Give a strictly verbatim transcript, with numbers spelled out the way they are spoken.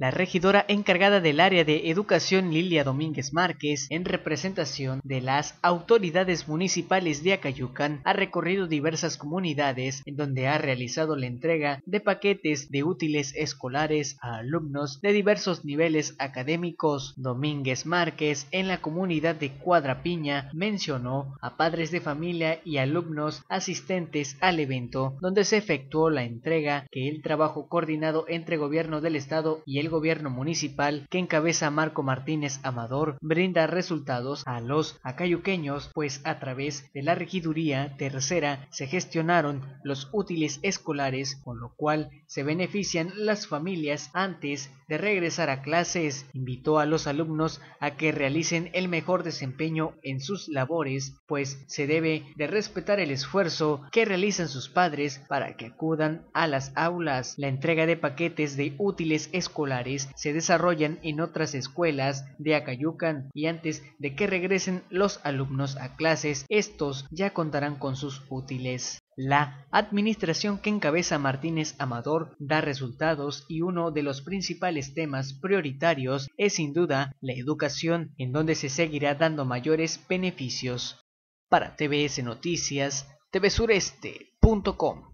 La regidora encargada del área de educación, Lilia Domínguez Márquez, en representación de las autoridades municipales de Acayucan, ha recorrido diversas comunidades en donde ha realizado la entrega de paquetes de útiles escolares a alumnos de diversos niveles académicos. Domínguez Márquez, en la comunidad de Cuadra Piña, mencionó a padres de familia y alumnos asistentes al evento, donde se efectuó la entrega, que el trabajo coordinado entre gobierno del estado y el gobierno municipal que encabeza Marco Martínez Amador brinda resultados a los acayuqueños, pues a través de la regiduría tercera se gestionaron los útiles escolares, con lo cual se benefician las familias antes de regresar a clases. Invitó a los alumnos a que realicen el mejor desempeño en sus labores, pues se debe de respetar el esfuerzo que realizan sus padres para que acudan a las aulas. La entrega de paquetes de útiles escolares se desarrollan en otras escuelas de Acayucan, y antes de que regresen los alumnos a clases, estos ya contarán con sus útiles. La administración que encabeza Martínez Amador da resultados, y uno de los principales temas prioritarios es sin duda la educación, en donde se seguirá dando mayores beneficios. Para T V S Noticias, T V Sureste punto com.